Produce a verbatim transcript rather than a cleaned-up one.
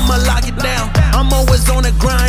I'ma lock it down. I'm always on the grind.